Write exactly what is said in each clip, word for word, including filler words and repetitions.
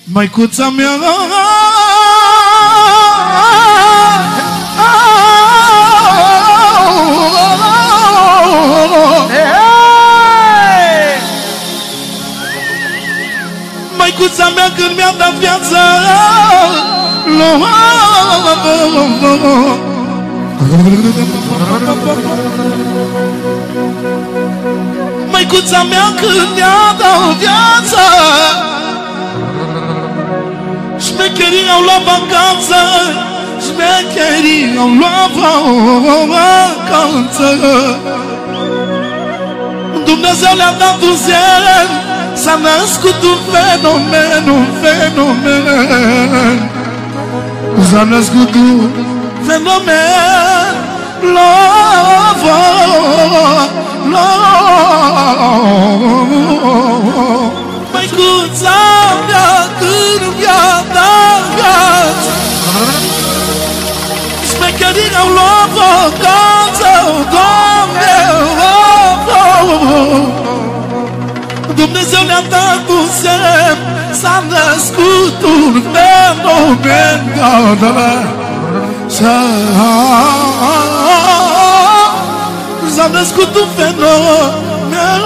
Măicuța mea, măicuța mea când mi-a dat viața, măicuța mea când mi-a dat viața, șmecherii au luat vacanță, șmecherii au luat vacanță. Dumnezeu le-a dat un semn, s-a născut un fenomen, un fenomen. S-a născut un fenomen. Love, love. Măicuța mea când mi-a dat viață, șmecherii au luat vacanță, Doamne, Dumnezeu le-a dat un semn, s-a născut un fenomen. S-a născut un fenomen.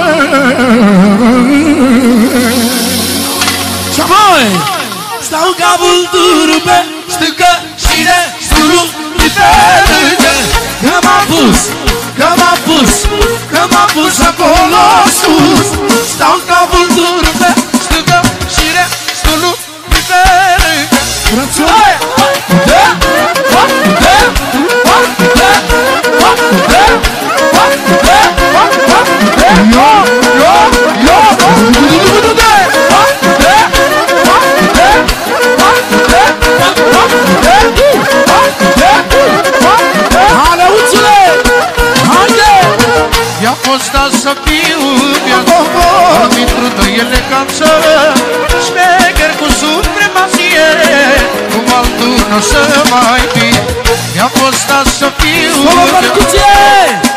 Și apoi stau ca vulturul pe stâncășire, stulul diferite. Că m-a pus, că m-a pus, că m-a pus acolo sus. Stau ca vulturul pe stâncășire, stulul diferite. Frațioare! Putea! Putea! Putea! Putea! Putea! Putea! Yo! Yo! Yo! I-a fost dat să fiu viață, arbitru de eleganță, șmecher cu supremație, cum altul n-o să mai fie. I-a fost dat să fiu viață.